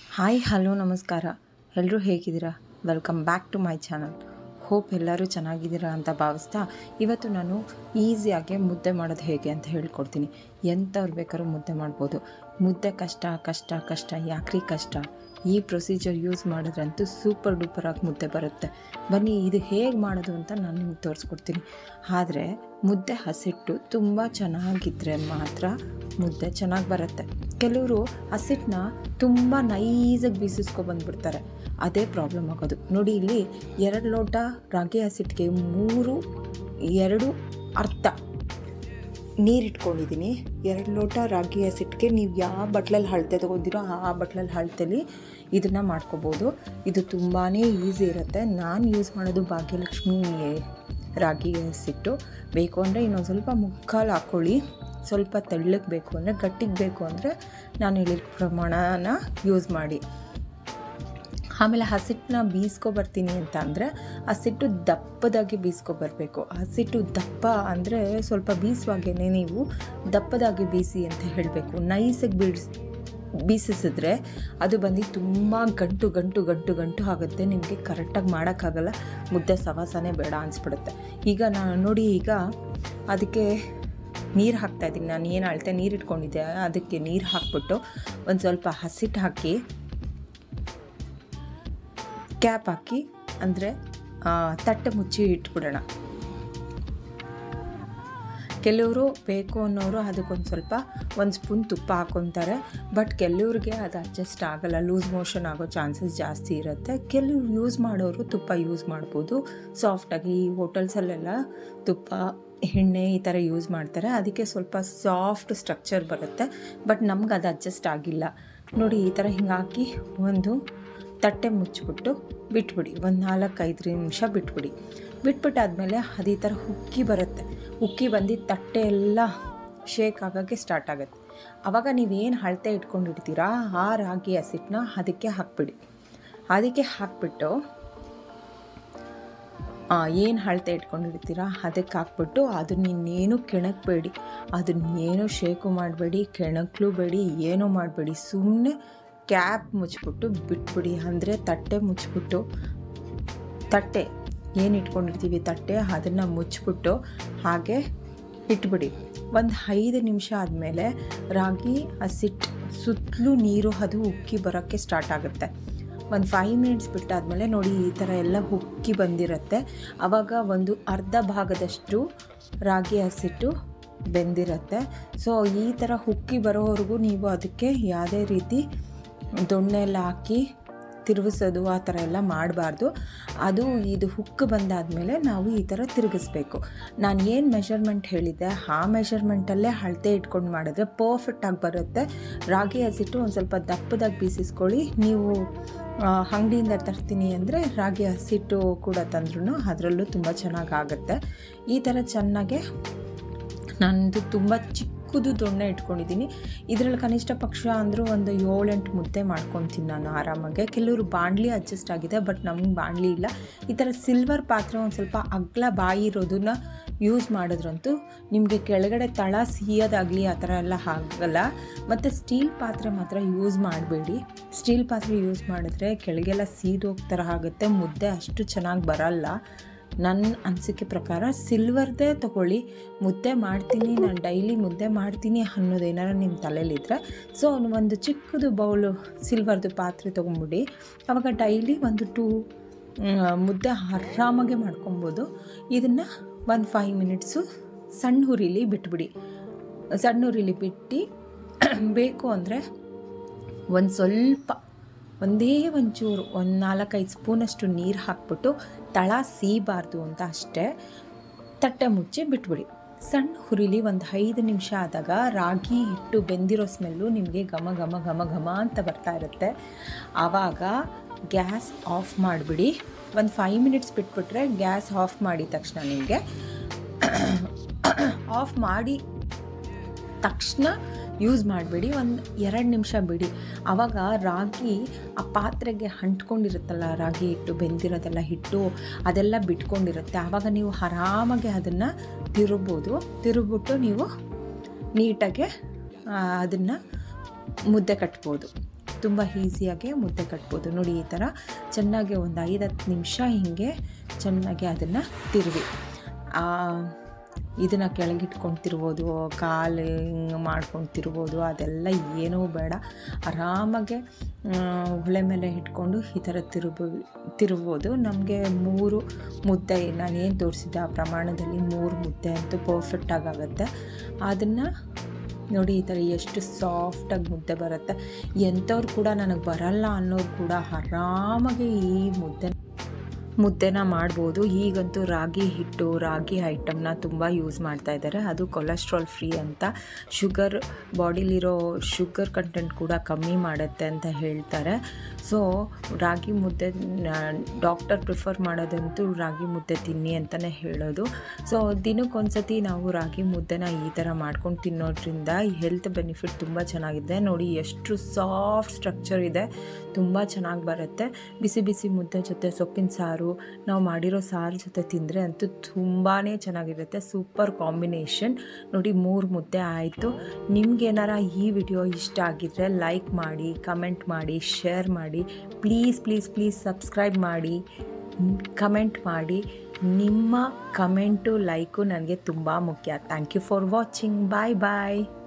Hi hello ನಮಸ್ಕಾರ. ಎಲ್ಲರೂ ಹೇಗಿದ್ದೀರಾ? Welcome back to my channel. Hope ಎಲ್ಲರೂ ಚೆನ್ನಾಗಿದ್ದೀರಾ ಅಂತ ಭಾವಿಸ್ತಾ ಇವತ್ತು ನಾನು ಈಸಿಯಾಗಿ ಮುದ್ದೆ ಮಾಡೋದು ಹೇಗೆ ಅಂತ ಹೇಳ್ಕೊಡ್ತೀನಿ. ಎಂಥವ್ರು ಬೇಕಾದ್ರೂ ಮುದ್ದೆ ಮಾಡ್ಬೋದು. ಮುದ್ದೆ ಕಷ್ಟ ಯಾಕ್ರಿ ಕಷ್ಟ? ಈ ಪ್ರೊಸೀಜರ್ ಯೂಸ್ ಮಾಡಿದ್ರಂತೂ ಸೂಪರ್ ಡೂಪರಾಗಿ ಮುದ್ದೆ ಬರುತ್ತೆ. ಬನ್ನಿ ಇದು ಹೇಗೆ ಮಾಡೋದು ಅಂತ ನಾನು ನಿಮ್ಗೆ ತೋರಿಸ್ಕೊಡ್ತೀನಿ. ಆದರೆ ಮುದ್ದೆ ಹಸಿಟ್ಟು ತುಂಬ ಚೆನ್ನಾಗಿದ್ದರೆ ಮಾತ್ರ ಮುದ್ದೆ ಚೆನ್ನಾಗಿ ಬರುತ್ತೆ. ಕೆಲವರು ಹಸಿಟ್ಟನ್ನ ತುಂಬ ನೈಸಾಗಿ ಬೀಸಿಸ್ಕೊಬಂದ್ಬಿಡ್ತಾರೆ, ಅದೇ ಪ್ರಾಬ್ಲಮ್ ಆಗೋದು. ನೋಡಿ, ಇಲ್ಲಿ 2 ಲೋಟ ರಾಗಿ ಹಸಿಟ್ಟಿಗೆ 2 ಅರ್ಧ ನೀರು ಇಟ್ಕೊಂಡಿದ್ದೀನಿ. 2 ಲೋಟ ರಾಗಿ ಹಸಿಟ್ಟಿಗೆ ನೀವು ಯಾವ ಬಟ್ಲಲ್ಲಿ ಅಳತೆ ತೊಗೊಂಡಿರೋ ಆ ಬಟ್ಲಲ್ಲಿ ಅಳತೆಲಿ ಇದನ್ನು ಮಾಡ್ಕೋಬೋದು. ಇದು ತುಂಬಾ ಈಸಿ ಇರುತ್ತೆ. ನಾನು ಯೂಸ್ ಮಾಡೋದು ಭಾಗ್ಯಲಕ್ಷ್ಮಿ ರಾಗಿ ಹಸಿಟ್ಟು. ಬೇಕು ಅಂದರೆ ಇನ್ನೊಂದು ಸ್ವಲ್ಪ ಮುಕ್ಕಾಲು ಹಾಕ್ಕೊಳ್ಳಿ. ಸ್ವಲ್ಪ ತೆಳ್ಳಗೆ ಬೇಕು ಅಂದರೆ, ಗಟ್ಟಿಗೆ ಬೇಕು ಅಂದರೆ ನಾನು ಹೇಳಿದ ಪ್ರಮಾಣನ ಯೂಸ್ ಮಾಡಿ. ಆಮೇಲೆ ಹಸಿಟ್ಟನ್ನ ಬೀಸ್ಕೊಬರ್ತೀನಿ ಅಂತ ಅಂದರೆ ಹಸಿಟ್ಟು ದಪ್ಪದಾಗಿ ಬೀಸ್ಕೊಬರಬೇಕು. ಹಸಿಟ್ಟು ದಪ್ಪ ಅಂದರೆ ಸ್ವಲ್ಪ ಬೀಸುವಾಗೇ ನೀವು ದಪ್ಪದಾಗಿ ಬೀಸಿ ಅಂತ ಹೇಳಬೇಕು. ನೈಸಾಗಿ ಬೀಸಿಸಿದ್ರೆ ಅದು ಬಂದು ತುಂಬ ಗಂಟು ಆಗುತ್ತೆ. ನಿಮಗೆ ಕರೆಕ್ಟಾಗಿ ಮಾಡೋಕ್ಕಾಗಲ್ಲ. ಮುದ್ದೆ ಸವಾಸನೇ ಬೇಡ ಅನಿಸ್ಬಿಡುತ್ತೆ. ಈಗ ನೋಡಿ, ಈಗ ಅದಕ್ಕೆ ನೀರು ಹಾಕ್ತಾಯಿದ್ದೀನಿ. ನಾನು ಏನು ಅಳತೆ ನೀರು ಇಟ್ಕೊಂಡಿದ್ದೆ ಅದಕ್ಕೆ ನೀರು ಹಾಕ್ಬಿಟ್ಟು ಒಂದು ಸ್ವಲ್ಪ ಹಸಿಟ್ಟು ಹಾಕಿ ಕ್ಯಾಪ್ ಹಾಕಿ, ಅಂದರೆ ತಟ್ಟೆ ಮುಚ್ಚಿ ಇಟ್ಬಿಡೋಣ. ಕೆಲವರು ಬೇಕು ಅನ್ನೋರು ಅದಕ್ಕೊಂದು ಸ್ವಲ್ಪ 1 ಸ್ಪೂನ್ ತುಪ್ಪ ಹಾಕ್ಕೊತಾರೆ. ಬಟ್ ಕೆಲವ್ರಿಗೆ ಅದು ಅಡ್ಜಸ್ಟ್ ಆಗೋಲ್ಲ, ಲೂಸ್ ಮೋಷನ್ ಆಗೋ ಚಾನ್ಸಸ್ ಜಾಸ್ತಿ ಇರುತ್ತೆ. ಕೆಲವ್ರು ಯೂಸ್ ಮಾಡೋರು ತುಪ್ಪ ಯೂಸ್ ಮಾಡ್ಬೋದು ಸಾಫ್ಟಾಗಿ. ಈ ಹೋಟೆಲ್ಸಲ್ಲೆಲ್ಲ ತುಪ್ಪ ಎಣ್ಣೆ ಈ ಥರ ಯೂಸ್ ಮಾಡ್ತಾರೆ, ಅದಕ್ಕೆ ಸ್ವಲ್ಪ ಸಾಫ್ಟ್ ಸ್ಟ್ರಕ್ಚರ್ ಬರುತ್ತೆ. ಬಟ್ ನಮ್ಗೆ ಅದು ಅಡ್ಜಸ್ಟ್ ಆಗಿಲ್ಲ. ನೋಡಿ, ಈ ಥರ ಹಿಂಗೆ ಹಾಕಿ ಒಂದು ತಟ್ಟೆ ಮುಚ್ಚಿಬಿಟ್ಟು ಬಿಟ್ಬಿಡಿ. ಒಂದು 4-5 ನಿಮಿಷ ಬಿಟ್ಬಿಟ್ಟಾದಮೇಲೆ ಅದು ಈ ಥರ ಉಕ್ಕಿ ಬಂದು ತಟ್ಟೆ ಎಲ್ಲ ಶೇಕ್ ಆಗೋಕ್ಕೆ ಸ್ಟಾರ್ಟ್ ಆಗುತ್ತೆ. ಆವಾಗ ನೀವೇನು ಅಳತೆ ಇಟ್ಕೊಂಡಿರ್ತೀರಾ ಆ ರಾಗಿ ಹಸಿಟ್ಟನ್ನ ಅದಕ್ಕೆ ಹಾಕ್ಬಿಡಿ. ಅದಕ್ಕೆ ಹಾಕ್ಬಿಟ್ಟು ಏನು ಅಳತೆ ಇಟ್ಕೊಂಡಿರ್ತೀರ ಅದಕ್ಕೆ ಹಾಕ್ಬಿಟ್ಟು ಅದನ್ನಿನ್ನೇನು ಕೆಣಕಬೇಡಿ, ಅದನ್ನೇನು ಶೇಕು ಮಾಡಬೇಡಿ, ಕೆಣಕಲು ಬೇಡಿ, ಏನೂ ಮಾಡಬೇಡಿ. ಸುಮ್ಮನೆ ಕ್ಯಾಪ್ ಮುಚ್ಚಿಬಿಟ್ಟು ಬಿಟ್ಬಿಡಿ. ಅಂದರೆ ತಟ್ಟೆ ಮುಚ್ಚಿಬಿಟ್ಟು, ತಟ್ಟೆ ಏನು ಇಟ್ಕೊಂಡಿರ್ತೀವಿ ತಟ್ಟೆ ಅದನ್ನು ಮುಚ್ಚಿಬಿಟ್ಟು ಹಾಗೆ ಇಟ್ಬಿಡಿ. ಒಂದು 5 ನಿಮಿಷ ಆದಮೇಲೆ ರಾಗಿ ಹಸಿಟ್ಟು ಸುತ್ತಲೂ ನೀರು ಅದು ಉಕ್ಕಿ ಬರೋಕ್ಕೆ ಸ್ಟಾರ್ಟ್ ಆಗುತ್ತೆ. ಒಂದು 5 ಮಿನಿಟ್ಸ್ ಬಿಟ್ಟಾದಮೇಲೆ ನೋಡಿ, ಈ ಥರ ಎಲ್ಲ ಉಕ್ಕಿ ಬಂದಿರುತ್ತೆ. ಆವಾಗ ಒಂದು ಅರ್ಧ ಭಾಗದಷ್ಟು ರಾಗಿ ಹಸಿಟ್ಟು ಬೆಂದಿರುತ್ತೆ. ಸೊ ಈ ಥರ ಉಕ್ಕಿ ಬರೋವರೆಗೂ ನೀವು ಅದಕ್ಕೆ ಯಾವುದೇ ರೀತಿ ದೊಣ್ಣೆ ಎಲ್ಲ ಹಾಕಿ ತಿರುಗಿಸೋದು ಆ ಥರ ಎಲ್ಲ ಮಾಡಬಾರ್ದು. ಇದು ಹುಕ್ಕು ಬಂದಾದಮೇಲೆ ನಾವು ಈ ಥರ ತಿರುಗಿಸ್ಬೇಕು. ನಾನು ಏನು ಮೆಷರ್ಮೆಂಟ್ ಹೇಳಿದ್ದೆ ಆ ಮೆಷರ್ಮೆಂಟಲ್ಲೇ ಅಳತೆ ಇಟ್ಕೊಂಡು ಮಾಡಿದ್ರೆ ಪರ್ಫೆಕ್ಟಾಗಿ ಬರುತ್ತೆ. ರಾಗಿ ಹಸಿಟ್ಟು ಒಂದು ಸ್ವಲ್ಪ ದಪ್ಪದಾಗಿ ಬೀಸಿಸ್ಕೊಳ್ಳಿ. ನೀವು ಅಂಗಡಿಯಿಂದ ತರ್ತೀನಿ ಅಂದರೆ ರಾಗಿ ಹಸಿಟ್ಟು ಕೂಡ ತಂದ್ರೂ ಅದರಲ್ಲೂ ತುಂಬ ಚೆನ್ನಾಗಾಗುತ್ತೆ. ಈ ಥರ ಚೆನ್ನಾಗೆ ನಂದು ತುಂಬ ಚಿಕ್ಕದು ದೊಣ್ಣೆ ಇಟ್ಕೊಂಡಿದ್ದೀನಿ. ಇದರಲ್ಲಿ ಕನಿಷ್ಠ ಪಕ್ಷ ಅಂದರೂ ಒಂದು 7-8 ಮುದ್ದೆ ಮಾಡ್ಕೊತೀನಿ ನಾನು ಆರಾಮಾಗೆ. ಕೆಲವರು ಬಾಣಲಿ ಅಡ್ಜಸ್ಟ್ ಆಗಿದೆ, ಬಟ್ ನಮ್ಗೆ ಬಾಣಲಿ ಇಲ್ಲ. ಈ ಥರ ಸಿಲ್ವರ್ ಪಾತ್ರೆ ಒಂದು ಸ್ವಲ್ಪ ಅಗಲ ಬಾಯಿ ಇರೋದನ್ನ ಯೂಸ್ ಮಾಡಿದ್ರಂತೂ ನಿಮಗೆ ಕೆಳಗಡೆ ತಳ ಸಿಯೋದಾಗಲಿ ಆ ಥರ ಎಲ್ಲ ಆಗಲ್ಲ. ಮತ್ತು ಸ್ಟೀಲ್ ಪಾತ್ರೆ ಮಾತ್ರ ಯೂಸ್ ಮಾಡಬೇಡಿ. ಸ್ಟೀಲ್ ಪಾತ್ರೆ ಯೂಸ್ ಮಾಡಿದ್ರೆ ಕೆಳಗೆಲ್ಲ ಸೀದೋಗ್ ಥರ ಆಗುತ್ತೆ, ಮುದ್ದೆ ಅಷ್ಟು ಚೆನ್ನಾಗಿ ಬರಲ್ಲ. ನನ್ನ ಅನಿಸಿಕೆ ಪ್ರಕಾರ ಸಿಲ್ವರ್ದೇ ತೊಗೊಳ್ಳಿ. ಮುದ್ದೆ ಮಾಡ್ತೀನಿ, ನಾನು ಡೈಲಿ ಮುದ್ದೆ ಮಾಡ್ತೀನಿ ಅನ್ನೋದೇನಾರು ನಿಮ್ಮ ತಲೆಯಲ್ಲಿದ್ದರೆ ಸೊ ಒಂದು ಚಿಕ್ಕದು ಬೌಲು ಸಿಲ್ವರ್ದು ಪಾತ್ರೆ ತೊಗೊಂಬಿಡಿ. ಆವಾಗ ಡೈಲಿ ಒಂದು 2 ಮುದ್ದೆ ಆರಾಮಾಗೆ ಮಾಡ್ಕೊಬೋದು. ಇದನ್ನು ಒಂದು 5 ಮಿನಿಟ್ಸು ಸಣ್ಣ ಹುರಿಲಿ ಬಿಟ್ಬಿಡಿ. ಸಣ್ಣ ಹುರಿಲಿ ಬಿಟ್ಟು ಬೇಕು ಅಂದರೆ ಒಂದು ಸ್ವಲ್ಪ ಒಂಚೂರು ಒಂದು 4-5 ಸ್ಪೂನಷ್ಟು ನೀರು ಹಾಕ್ಬಿಟ್ಟು ತಳ ಸೀಬಾರ್ದು ಅಂತ ಅಷ್ಟೇ ತಟ್ಟೆ ಮುಚ್ಚಿ ಬಿಟ್ಬಿಡಿ. ಸಣ್ಣ ಹುರಿಲಿ ಒಂದು 5 ನಿಮಿಷ ಆದಾಗ ರಾಗಿ ಹಿಟ್ಟು ಬೆಂದಿರೋ ಸ್ಮೆಲ್ಲು ನಿಮಗೆ ಘಮ ಅಂತ ಬರ್ತಾ ಇರುತ್ತೆ. ಆವಾಗ ಗ್ಯಾಸ್ ಆಫ್ ಮಾಡಿಬಿಡಿ. ಒಂದು 5 ಮಿನಿಟ್ಸ್ ಬಿಟ್ಬಿಟ್ರೆ ಗ್ಯಾಸ್ ಆಫ್ ಮಾಡಿದ ತಕ್ಷಣ ನಿಮಗೆ ಆಫ್ ಮಾಡಿ ತಕ್ಷಣ ಯೂಸ್ ಮಾಡಬೇಡಿ. ಒಂದು 2 ನಿಮಿಷ ಬಿಡಿ. ಆವಾಗ ರಾಗಿ ಆ ಪಾತ್ರೆಗೆ ಅಂಟ್ಕೊಂಡಿರುತ್ತಲ್ಲ, ರಾಗಿ ಹಿಟ್ಟು ಬೆಂದಿರೋದೆಲ್ಲ ಹಿಟ್ಟು ಅದೆಲ್ಲ ಬಿಟ್ಕೊಂಡಿರುತ್ತೆ. ಆವಾಗ ನೀವು ಆರಾಮಾಗಿ ಅದನ್ನು ತಿರುಗ್ಬಿಟ್ಟು ನೀವು ನೀಟಾಗೆ ಅದನ್ನು ಮುದ್ದೆ ಕಟ್ಬೋದು. ತುಂಬ ಈಸಿಯಾಗಿ ಮುದ್ದೆ ಕಟ್ಬೋದು. ನೋಡಿ ಈ ಥರ ಚೆನ್ನಾಗಿ ಒಂದು 5-10 ನಿಮಿಷ ಹೀಗೆ ಚೆನ್ನಾಗಿ ಅದನ್ನು ತಿರುವಿ ಇದನ್ನು ಕೆಳಗಿಟ್ಕೊಂಡು ತಿರ್ಬೋದು, ಕಾಲು ಹಿಂಗೆ ಮಾಡ್ಕೊಂಡು ತಿರ್ಬೋದು, ಅದೆಲ್ಲ ಏನೂ ಬೇಡ. ಆರಾಮಾಗೆ ಒಲೆ ಮೇಲೆ ಇಟ್ಕೊಂಡು ಈ ಥರ ತಿರುಬೋದು. ನಮಗೆ 3 ಮುದ್ದೆ ನಾನೇನು ತೋರಿಸಿದ್ದೆ ಆ ಪ್ರಮಾಣದಲ್ಲಿ 3 ಮುದ್ದೆ ಅಂತೂ ಪರ್ಫೆಕ್ಟಾಗುತ್ತೆ. ಅದನ್ನು ನೋಡಿ ಈ ಥರ ಎಷ್ಟು ಸಾಫ್ಟಾಗಿ ಮುದ್ದೆ ಬರುತ್ತೆ. ಎಂಥವ್ರು ಕೂಡ ನನಗೆ ಬರಲ್ಲ ಅನ್ನೋರು ಕೂಡ ಆರಾಮಾಗಿ ಈ ಮುದ್ದೆನ ಮಾಡ್ಬೋದು. ಈಗಂತೂ ರಾಗಿ ಹಿಟ್ಟು, ರಾಗಿ ಐಟಮ್ನ ತುಂಬ ಯೂಸ್ ಮಾಡ್ತಾ ಇದ್ದಾರೆ. ಅದು ಕೊಲೆಸ್ಟ್ರಾಲ್ ಫ್ರೀ ಅಂತ, ಬಾಡಿಲಿರೋ ಶುಗರ್ ಕಂಟೆಂಟ್ ಕೂಡ ಕಮ್ಮಿ ಮಾಡುತ್ತೆ ಅಂತ ಹೇಳ್ತಾರೆ. ಸೊ ರಾಗಿ ಮುದ್ದೆ ಡಾಕ್ಟರ್ ಪ್ರಿಫರ್ ಮಾಡೋದಂತೂ ರಾಗಿ ಮುದ್ದೆ ತಿನ್ನಿ ಅಂತಲೇ ಹೇಳೋದು. ಸೊ ದಿನಕ್ಕೊಂದ್ಸತಿ ನಾವು ರಾಗಿ ಮುದ್ದೆನ ಈ ಥರ ಮಾಡ್ಕೊಂಡು ತಿನ್ನೋದ್ರಿಂದ ಹೆಲ್ತ್ ಬೆನಿಫಿಟ್ ತುಂಬ ಚೆನ್ನಾಗಿದೆ. ನೋಡಿ ಎಷ್ಟು ಸಾಫ್ಟ್ ಸ್ಟ್ರಕ್ಚರ್ ಇದೆ, ತುಂಬ ಚೆನ್ನಾಗಿ ಬರುತ್ತೆ. ಬಿಸಿ ಬಿಸಿ ಮುದ್ದೆ ಜೊತೆ ಸೊಪ್ಪಿನ ಸಾರು, ನಾವು ಮಾಡಿರೋ ಸಾರು ಜೊತೆ ತಿಂದರೆ ಅಂತೂ ತುಂಬಾ ಚೆನ್ನಾಗಿರುತ್ತೆ. Super combination. ನೋಡಿ 3 ಮುದ್ದೆ ಆಯಿತು. ನಿಮ್ಗೇನಾರ ಈ ವಿಡಿಯೋ ಇಷ್ಟ ಆಗಿದ್ದರೆ ಲೈಕ್ ಮಾಡಿ, ಕಮೆಂಟ್ ಮಾಡಿ, ಶೇರ್ ಮಾಡಿ. ಪ್ಲೀಸ್ ಸಬ್ಸ್ಕ್ರೈಬ್ ಮಾಡಿ, ಕಮೆಂಟ್ ಮಾಡಿ. ನಿಮ್ಮ ಕಮೆಂಟು ಲೈಕು ನನಗೆ ತುಂಬ ಮುಖ್ಯ. Thank you for watching. Bye.